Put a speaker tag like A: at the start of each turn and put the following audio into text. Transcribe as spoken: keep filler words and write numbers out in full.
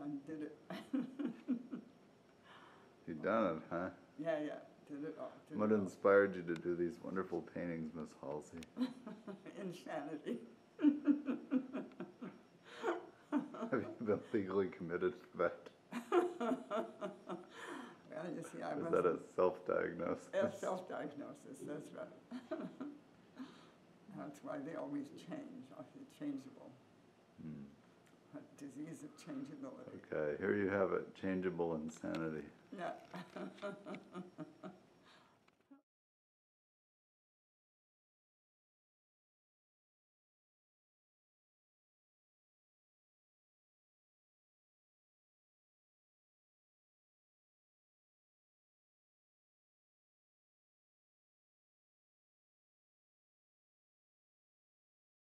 A: did it.
B: You've done it, huh?
A: Yeah, yeah, did it all. Did
B: What
A: it all.
B: inspired you to do these wonderful paintings, Miss Halsey?
A: Insanity.
B: Have you been legally committed for that?
A: Well, you see, I
B: Is
A: was
B: that a self-diagnosis?
A: a self-diagnosis, that's right. That's why they always change, are they changeable.
B: Hmm.
A: A disease of changeability.
B: Okay, here you have it, changeable insanity.
A: Yeah.